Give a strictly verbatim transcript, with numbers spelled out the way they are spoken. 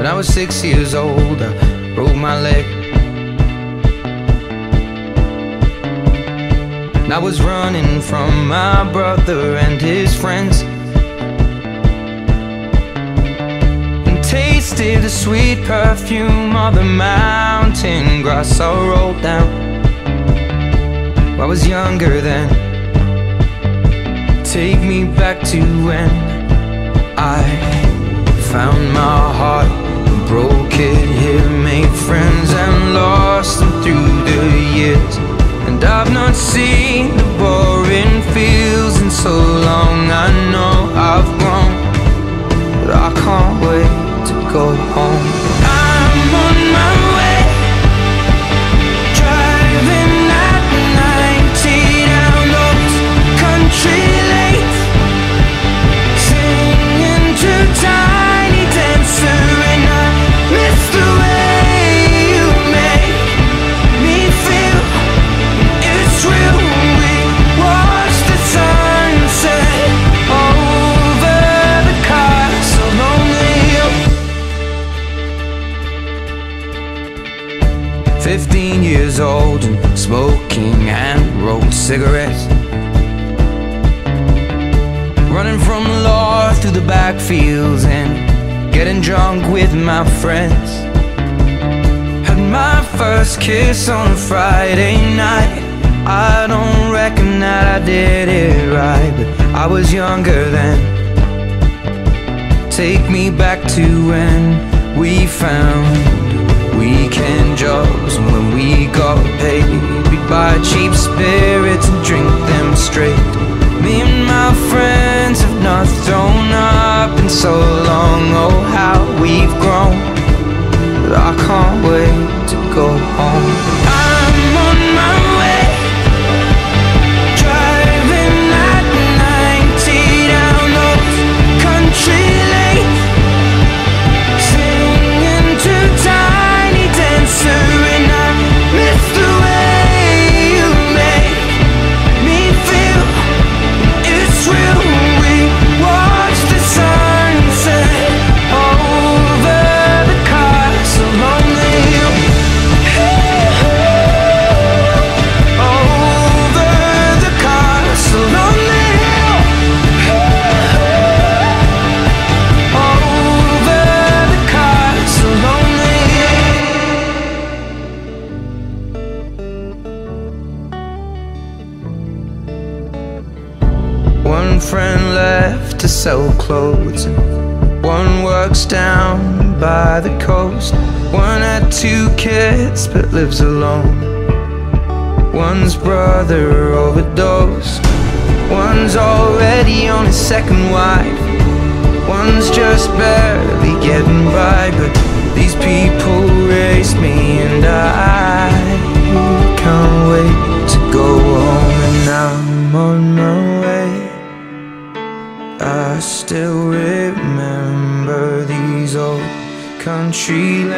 When I was six years old, I broke my leg, and I was running from my brother and his friends, and tasted the sweet perfume of the mountain grass I rolled down. I was younger then. Take me back to when I found my heart, broke it here, made friends and lost them through the years. And I've not seen the boring fields in so long. I know I've grown, but I can't wait to go home. I'm on my way, driving at ninety down those country lanes, singing to Tiny Dancer, and I miss the way you make me feel. It's real. We watch the sunset over the castle lonely. Fifteen years old and smoking hand-rolled cigarettes, running from the law through the backfields and getting drunk with my friends. Had my first kiss on a Friday night. I don't reckon that I did it right, but I was younger then. Take me back to when we found weekend jobs, and when we got paid, we'd buy cheap spirits and drink them straight. Me and my friends have not thrown up in so long. Oh, how we've grown, but I can't wait to go home. I'm on my way, driving at ninety down those country lanes, singing to Tiny Dancer, and I miss the way you make me feel. It's real. We watch the sunset over the castle lonely. Over the castle lonely. Over the castle lonely. One friend left to sell clothes, and one works down by the coast. One had two kids but lives alone. One's brother overdosed. One's already on his second wife. One's just barely getting by, but these people raised me, and I can't wait to go home. And I'm on my way. I still remember these old country